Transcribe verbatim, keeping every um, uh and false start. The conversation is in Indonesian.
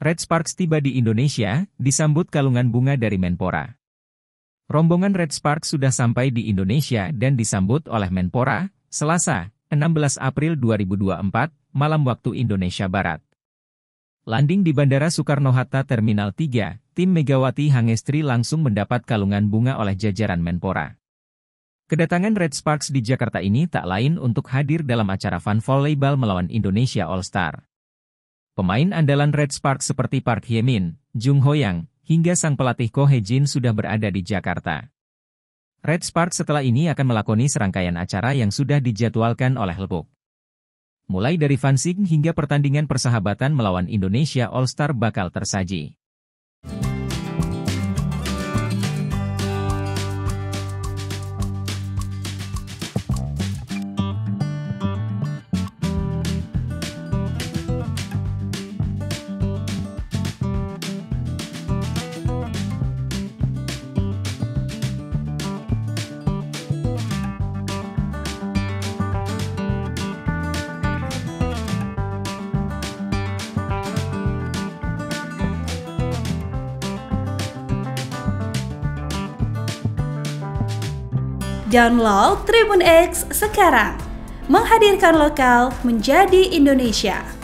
Red Sparks tiba di Indonesia, disambut kalungan bunga dari Menpora. Rombongan Red Sparks sudah sampai di Indonesia dan disambut oleh Menpora, Selasa, enam belas April dua ribu dua puluh empat, malam waktu Indonesia Barat. Landing di Bandara Soekarno-Hatta Terminal tiga, tim Megawati Hangestri langsung mendapat kalungan bunga oleh jajaran Menpora. Kedatangan Red Sparks di Jakarta ini tak lain untuk hadir dalam acara Fun Volleyball melawan Indonesia All-Star. Pemain andalan Red Sparks seperti Park Hye-min, Jung Ho-yang, hingga sang pelatih Ko Hae-jin sudah berada di Jakarta. Red Sparks setelah ini akan melakoni serangkaian acara yang sudah dijadwalkan oleh Lepuk. Mulai dari fansing hingga pertandingan persahabatan melawan Indonesia All-Star bakal tersaji. Download Tribun X sekarang, menghadirkan lokal menjadi Indonesia.